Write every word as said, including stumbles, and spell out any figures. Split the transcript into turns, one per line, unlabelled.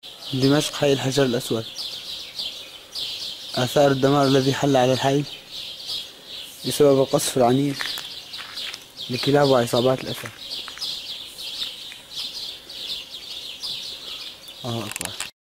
دمشق حي الحجر الأسود. آثار الدمار الذي حل على الحي بسبب القصف العنيف لكلاب وعصابات الأسد. الله أكبر.